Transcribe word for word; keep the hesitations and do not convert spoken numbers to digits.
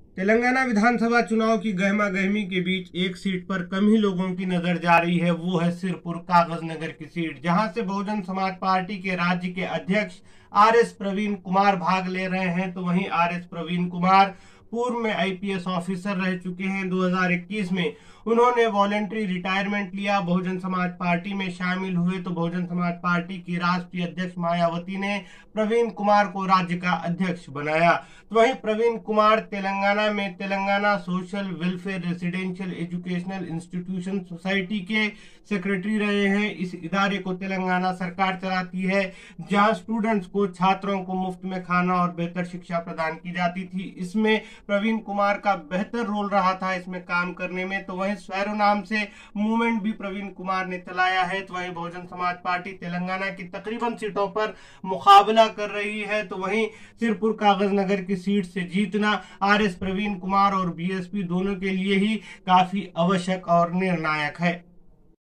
तेलंगाना विधानसभा चुनाव की गहमा गहमी के बीच एक सीट पर कम ही लोगों की नजर जा रही है। वो है सिरपुर कागज नगर की सीट, जहां से बहुजन समाज पार्टी के राज्य के अध्यक्ष आर एस प्रवीण कुमार भाग ले रहे हैं। तो वहीं आर एस प्रवीण कुमार पूर्व में आई पी एस ऑफिसर रह चुके हैं। दो हज़ार इक्कीस में उन्होंने वॉलेंट्री रिटायरमेंट लिया, बहुजन समाज पार्टी में शामिल हुए। तो बहुजन समाज पार्टी की राष्ट्रीय अध्यक्ष मायावती ने प्रवीण कुमार को राज्य का अध्यक्ष बनाया। तो वहीं प्रवीण कुमार तेलंगाना में Telangana social welfare residential educational institution society के सेक्रेटरी रहे हैं। इस इदारे को तेलंगाना सरकार चलाती है, जहां स्टूडेंट्स को, छात्रों को मुफ्त में खाना और बेहतर शिक्षा प्रदान की जाती थी। इसमें प्रवीण कुमार का बेहतर रोल रहा था इसमें काम करने में। तो वहीं स्वैरो नाम से मूवमेंट भी प्रवीण कुमार ने चलाया है। तो वहीं बहुजन समाज पार्टी तेलंगाना की तकरीबन सीटों पर मुकाबला कर रही है। तो वहीं सिरपुर कागज नगर की सीट से जीतना आर एस प्रवीण कुमार और बी एस पी दोनों के लिए ही काफी आवश्यक और निर्णायक है।